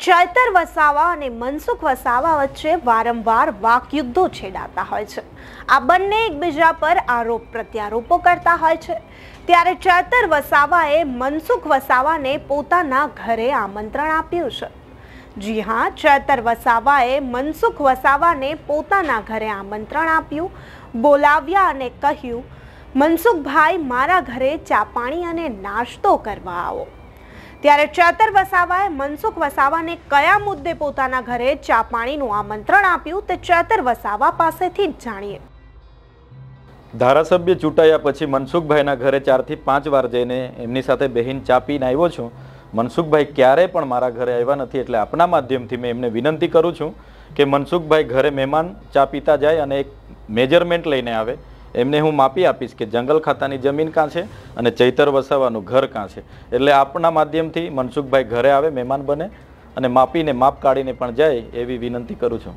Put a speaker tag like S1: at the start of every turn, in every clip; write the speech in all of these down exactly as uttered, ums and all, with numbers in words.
S1: ચૈતર વસાવા અને મનસુખ વસાવા વચ્ચે વારંવાર વાકયુદ્ધો છેડાતા હોય છે। આ બંને એકબીજા પર આરોપ પ્રત્યારોપો કરતા હોય છે। ત્યારે ચૈતર વસાવાએ મનસુખ વસાવાને પોતાના ઘરે આમંત્રણ આપ્યું છે। જી હા, ચૈતર વસાવાએ મનસુખ વસાવાને પોતાના ઘરે આમંત્રણ આપ્યું, બોલાવ્યા અને કહ્યું, મનસુખભાઈ, મારા ઘરે ચા પાણી અને નાસ્તો કરવા આવો। ત્યારે ચૈતર વસાવાએ મનસુખ વસાવાને કયા મુદ્દે પોતાના ઘરે ચા પાણીનું આમંત્રણ આપ્યું તે ચૈતર વસાવા પાસેથી જ જાણીએ।
S2: ધારાસભ્ય ચૂંટાયા પછી મનસુખભાઈના ઘરે ચારથી પાંચ વાર જઈને એમની સાથે બેહીન ચા પીને આવ્યો છું। મનસુખભાઈ ક્યારેય પણ મારા ઘરે આવ્યા નથી, એટલે આપના માધ્યમથી મેં એમને વિનંતી કરું છું કે મનસુખભાઈ ઘરે મહેમાન ચા પીતા જાય અને એક મેજરમેન્ટ લઈને આવે। એમને હું માપી આપીશ કે જંગલ ખાતાની જમીન કાં છે અને ચૈતર વસાવાનું ઘર કાં છે। એટલે આપના માધ્યમથી મનસુખભાઈ ઘરે આવે, મહેમાન બને અને માપીને માપ કાઢીને પણ જાય એવી વિનંતી કરું છું।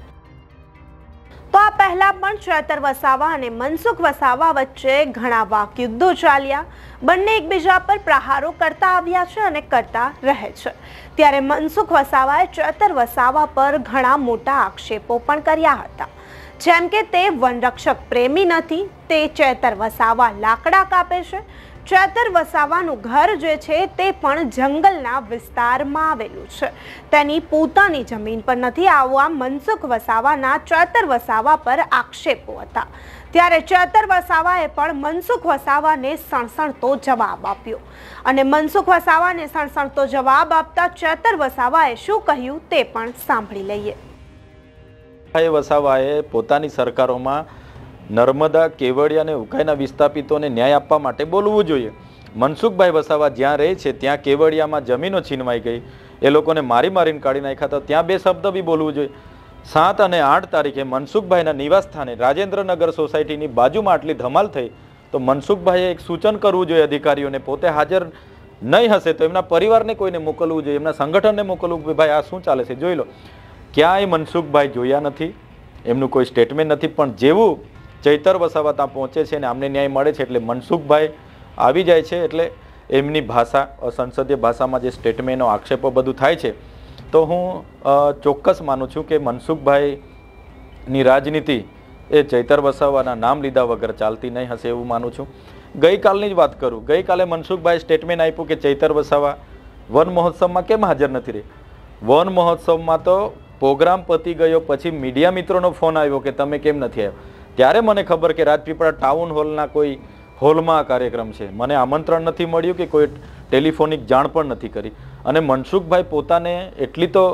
S1: તો આ પહેલા પણ ચૈતર વસાવા અને મનસુખ વસાવા વચ્ચે ઘણા વાકયુદ્ધો ચાલ્યા। બંને એકબીજા પર પ્રહારો કરતા આવ્યા છે અને કરતા રહે છે। ત્યારે મનસુખ વસાવાએ ચૈતર વસાવા પર ઘણા મોટા આક્ષેપો પણ કર્યા હતા, જેમ કે તે વનરક્ષક પ્રેમી નથી, તે ચૈતર વસાવા લાકડા કાપે છે, ચૈતર વસાવાનું ઘર જે છે તે પણ જંગલના વિસ્તારમાં આવેલું છે, તેની પોતાની જમીન પર નથી। આવા મનસુખ વસાવાના ચૈતર વસાવા પર આક્ષેપો હતા। ત્યારે ચૈતર વસાવાએ પણ મનસુખ વસાવાને સણસણતો જવાબ આપ્યો અને મનસુખ વસાવાને સણસણતો જવાબ આપતા ચૈતર વસાવાએ શું કહ્યું તે પણ સાંભળી લઈએ।
S2: વસાવાએ પોતાની સરકારોમાં નર્મદા, કેવડિયા અને ઉકાઈના વિસ્થાપિતોને ન્યાય આપવા માટે બોલવું જોઈએ। મનસુખભાઈ વસાવા જ્યાં રહે છે ત્યાં કેવડિયામાં જમીનો છીનવાઈ ગઈ, એ લોકોને મારી મારીને કાઢી નાખ્યા, તો ત્યાં બે શબ્દ બી બોલવું જોઈએ। સાત અને આઠ તારીખે મનસુખભાઈના નિવાસ સ્થાને રાજેન્દ્રનગર સોસાયટીની બાજુમાં આટલી ધમાલ થઈ, તો મનસુખભાઈએ એક સૂચન કરવું જોઈએ અધિકારીઓને, પોતે હાજર નહીં હશે તો એમના પરિવારને કોઈને મોકલવું જોઈએ, એમના સંગઠનને મોકલવું કે ભાઈ આ શું ચાલે છે જોઈ લો। ક્યાંય મનસુખભાઈ જોયા નથી, એમનું કોઈ સ્ટેટમેન્ટ નથી, પણ જેવું ચૈતર વસાવા ત્યાં પહોંચે છે અને આમને ન્યાય મળે છે એટલે મનસુખભાઈ આવી જાય છે। એટલે એમની ભાષા, સંસદીય ભાષામાં જે સ્ટેટમેન્ટો, આક્ષેપો બધું થાય છે, તો હું ચોક્કસ માનું છું કે મનસુખભાઈની રાજનીતિ એ ચૈતર વસાવાના નામ લીધા વગર ચાલતી નહીં હશે એવું માનું છું। ગઈકાલની જ વાત કરું, ગઈકાલે મનસુખભાઈ સ્ટેટમેન્ટ આપ્યું કે ચૈતર વસાવા વન મહોત્સવમાં કેમ હાજર નથી રહી। વન મહોત્સવમાં તો પ્રોગ્રામ પતી ગયો પછી મીડિયા મિત્રોનો ફોન આવ્યો કે તમે કેમ નથી આવ્યા, ત્યારે મને ખબર કે રાજપીપળા ટાઉન હોલના કોઈ હોલમાં આ કાર્યક્રમ છે, મને આમંત્રણ નથી મળ્યું કે કોઈ ટેલિફોનિક જાણ પણ નથી કરી। અને મનસુખભાઈ પોતાને એટલી તો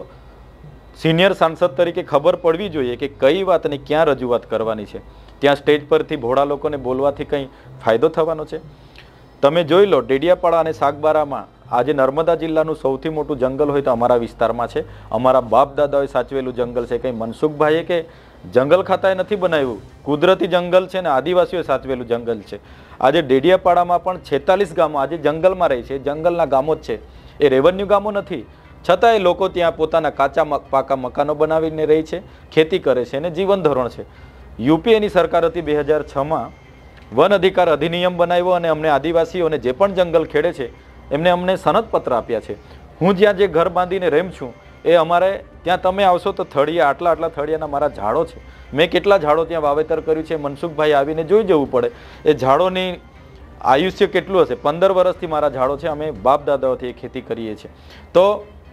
S2: સિનિયર સાંસદ તરીકે ખબર પડવી જોઈએ કે કઈ વાતને ક્યાં રજૂઆત કરવાની છે, ત્યાં સ્ટેજ પરથી ભોળા લોકોને બોલવાથી કંઈ ફાયદો થવાનો છે। તમે જોઈ લો, ડેડિયાપાડા અને સાગબારામાં આજે નર્મદા જિલ્લાનું સૌથી મોટું જંગલ હોય તો અમારા વિસ્તારમાં છે, અમારા બાપ દાદાઓએ સાચવેલું જંગલ છે, કંઈ મનસુખભાઈએ કે જંગલ ખાતાએ નથી બનાવ્યું, કુદરતી જંગલ છે ને આદિવાસીઓએ સાચવેલું જંગલ છે। આજે ડેડિયાપાડામાં પણ છેતાલીસ ગામો આજે જંગલમાં રહે છે, જંગલના ગામો જ છે, એ રેવન્યુ ગામો નથી, છતાંય લોકો ત્યાં પોતાના કાચા પાકા મકાનો બનાવીને રહે છે, ખેતી કરે છે અને જીવન ધોરણ છે। યુપીએની સરકાર હતી બે હજાર છમાં વન અધિકાર અધિનિયમ બનાવ્યો અને અમને આદિવાસીઓને જે પણ જંગલ ખેડે છે એમને અમને સનદપત્ર આપ્યા છે। હું જ્યાં જે ઘર બાંધીને રેમ છું એ અમારે ત્યાં તમે આવશો તો થળિયા, આટલા આટલા થળિયાના મારા ઝાડો છે, મેં કેટલા ઝાડો ત્યાં વાવેતર કર્યું છે, મનસુખભાઈ આવીને જોઈ જવું પડે એ ઝાડોની આયુષ્ય કેટલું હશે। પંદર વર્ષથી મારા ઝાડો છે, અમે બાપ દાદાઓથી એ ખેતી કરીએ છીએ। તો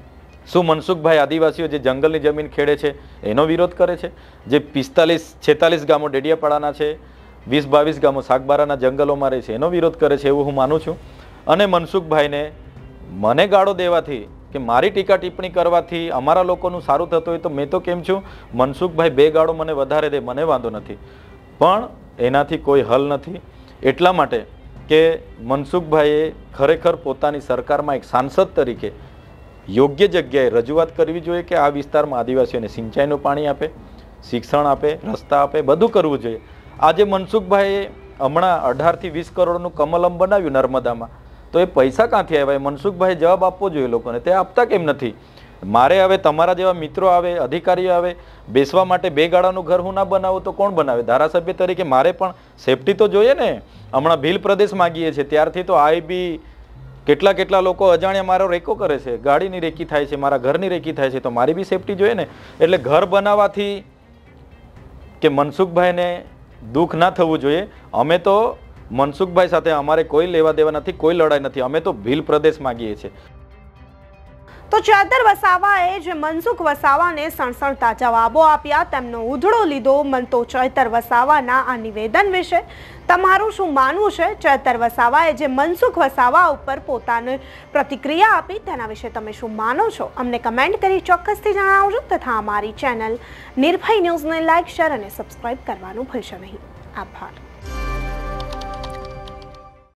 S2: શું મનસુખભાઈ આદિવાસીઓ જે જંગલની જમીન ખેડે છે એનો વિરોધ કરે છે? જે પિસ્તાલીસ છેતાલીસ ગામો ડેડિયાપાડાના છે, વીસ બાવીસ ગામો સાગબારાના જંગલોમાં રહે છે એનો વિરોધ કરે છે એવું હું માનું છું। અને મનસુખભાઈને મને ગાળો દેવાથી કે મારી ટીકા ટિપ્પણી કરવાથી અમારા લોકોનું સારું થતું હોય તો મેં તો કેમ છું, મનસુખભાઈ બે ગાળો મને વધારે દે મને વાંધો નથી, પણ એનાથી કોઈ હલ નથી। એટલા માટે કે મનસુખભાઈએ ખરેખર પોતાની સરકારમાં એક સાંસદ તરીકે યોગ્ય જગ્યાએ રજૂઆત કરવી જોઈએ કે આ વિસ્તારમાં આદિવાસીઓને સિંચાઈનું પાણી આપે, શિક્ષણ આપે, રસ્તા આપે, બધું કરવું જોઈએ। આજે મનસુખભાઈએ હમણાં અઢારથી વીસ કરોડનું કમલમ બનાવ્યું નર્મદામાં, તો એ પૈસા ક્યાંથી આવ્યા? મનસુખભાઈ જવાબ આપવો જોઈએ લોકોને, તે આપતા કેમ નથી? મારે હવે તમારા જેવા મિત્રો આવે, અધિકારીઓ આવે, બેસવા માટે બે ગાળાનું ઘર હું ના બનાવું તો કોણ બનાવે? ધારાસભ્ય તરીકે મારે પણ સેફટી તો જોઈએ ને। હમણાં ભીલ પ્રદેશ માગીએ છીએ ત્યારથી તો આઈબી કેટલા કેટલા લોકો અજાણ્યા મારો રેકો કરે છે, ગાડીની રેકી થાય છે, મારા ઘરની રેકી થાય છે, તો મારી બી સેફટી જોઈએ ને. એટલે ઘર બનાવવાથી કે મનસુખભાઈને દુઃખ ના થવું જોઈએ. અમે તો મનસુખભાઈ સાથે અમારે કોઈ લેવા દેવા નથી, કોઈ લડાઈ નથી. અમે તો ભીલ પ્રદેશ માગીએ છીએ.
S1: તો ચૈતર વસાવાએ જે મનસુખ વસાવાને સણસણતા જવાબો આપ્યા, તેમનો ઉધડો લીધો. મન તો ચૈતર વસાવાના આ નિવેદન વિશે તમારું શું માનવું છે? ચૈતર વસાવાએ જે મનસુખ વસાવા ઉપર પોતાની પ્રતિક્રિયા આપી તેના વિશે તમે શું માનો છો? અમને કમેન્ટ કરી ચોક્કસથી જણાવજો. તથા અમારી ચેનલ નિર્ભય ન્યૂઝને લાઇક, શેર અને સબસ્ક્રાઇબ કરવાનું ભૂલશો નહીં. આભાર.